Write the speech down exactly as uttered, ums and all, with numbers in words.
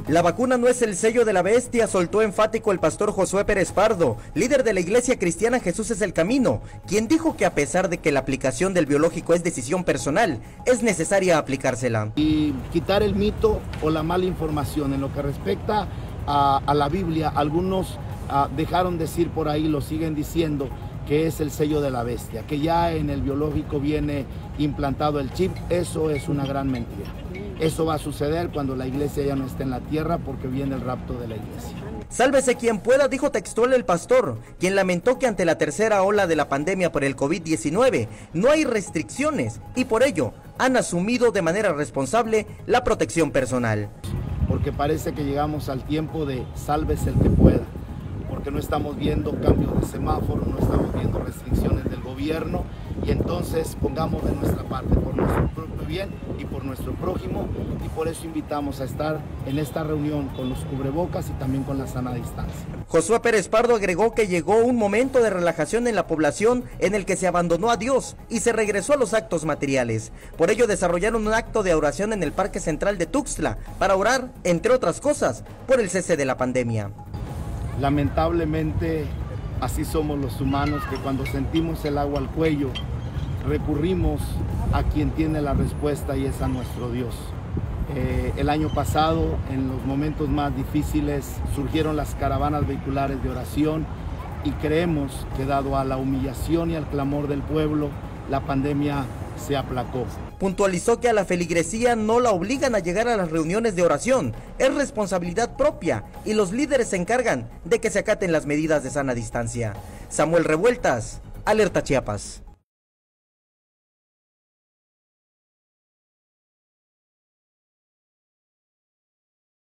La vacuna no es el sello de la bestia, soltó enfático el pastor Josué Pérez Pardo, líder de la Iglesia Cristiana Jesús es el Camino, quien dijo que a pesar de que la aplicación del biológico es decisión personal, es necesaria aplicársela. Y quitar el mito o la mala información en lo que respecta a, a la Biblia, algunos uh, dejaron decir por ahí, lo siguen diciendo, que es el sello de la bestia, que ya en el biológico viene implantado el chip. Eso es una gran mentira. Eso va a suceder cuando la iglesia ya no esté en la tierra, porque viene el rapto de la iglesia. Sálvese quien pueda, dijo textual el pastor, quien lamentó que ante la tercera ola de la pandemia por el COVID diecinueve no hay restricciones y por ello han asumido de manera responsable la protección personal. Porque parece que llegamos al tiempo de sálvese el que pueda, porque no estamos viendo cambios de semáforo, no estamos viendo restricciones del gobierno, y entonces pongamos de nuestra parte por nuestro propio bien y por nuestro prójimo, y por eso invitamos a estar en esta reunión con los cubrebocas y también con la sana distancia. Josué Pérez Pardo agregó que llegó un momento de relajación en la población en el que se abandonó a Dios y se regresó a los actos materiales. Por ello desarrollaron un acto de oración en el Parque Central de Tuxtla para orar, entre otras cosas, por el cese de la pandemia. Lamentablemente, así somos los humanos, que cuando sentimos el agua al cuello, recurrimos a quien tiene la respuesta, y es a nuestro Dios. Eh, el año pasado, en los momentos más difíciles, surgieron las caravanas vehiculares de oración, y creemos que dado a la humillación y al clamor del pueblo, la pandemia se aplacó. Puntualizó que a la feligresía no la obligan a llegar a las reuniones de oración, es responsabilidad propia y los líderes se encargan de que se acaten las medidas de sana distancia. Samuel Revueltas, Alerta Chiapas.